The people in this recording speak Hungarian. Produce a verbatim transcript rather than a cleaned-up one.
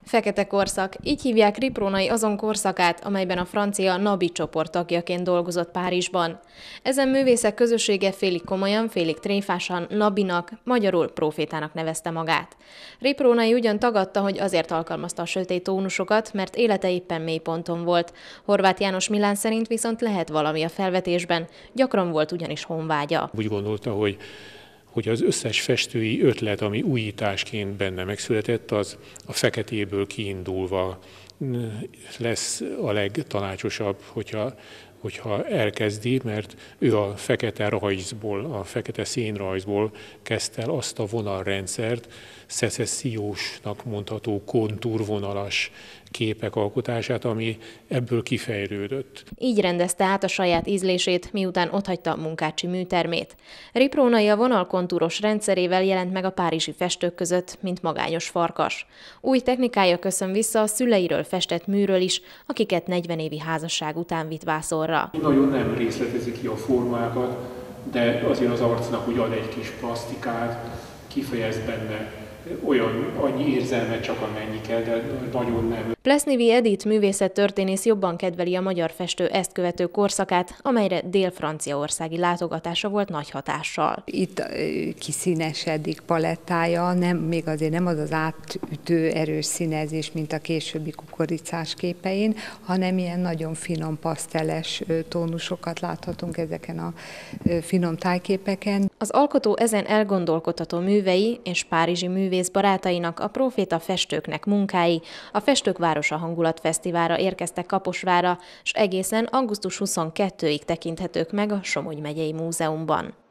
Fekete korszak, így hívják Riprónai azon korszakát, amelyben a francia Nabi csoport tagjaként dolgozott Párizsban. Ezen művészek közössége félig komolyan, félig tréfásan Nabinak, magyarul profétának nevezte magát. Riprónai ugyan tagadta, hogy azért alkalmazta a sötét tónusokat, mert élete éppen mélyponton volt. Horváth János Milán szerint viszont lehet valami a felvetésben, gyakran volt ugyanis honvágya. Úgy gondolta, hogy hogy az összes festői ötlet, ami újításként benne megszületett, az a feketéből kiindulva lesz a legtanácsosabb, hogyha, hogyha elkezdi, mert ő a fekete rajzból, a fekete szénrajzból kezdte el azt a vonalrendszert, szecessziósnak mondható kontúrvonalas képek alkotását, ami ebből kifejlődött. Így rendezte át a saját ízlését, miután otthagyta Munkácsi műtermét. Riprónai a vonalkontúros rendszerével jelent meg a párizsi festők között, mint magányos farkas. Új technikája köszön vissza a szüleiről festett műről is, akiket negyven évi házasság után vitt vászonra. Nagyon nem részletezi ki a formákat, de azért az arcnak úgy ad egy kis plasztikát, kifejez benne olyan annyi érzelmet csak amennyi kell, de nagyon nem. Plesnivi Edith művészettörténész jobban kedveli a magyar festő ezt követő korszakát, amelyre dél-franciaországi látogatása volt nagy hatással. Itt kiszínesedik palettája, nem, még azért nem az az átütő erős színezés, mint a későbbi kukoricás képein, hanem ilyen nagyon finom paszteles tónusokat láthatunk ezeken a finom tájképeken. Az alkotó ezen elgondolkodtató művei és párizsi művész barátainak, a proféta festőknek munkái a Festők Városa Hangulatfesztiválra érkeztek Kaposvárra, s egészen augusztus huszonkettedikéig tekinthetők meg a Somogy megyei múzeumban.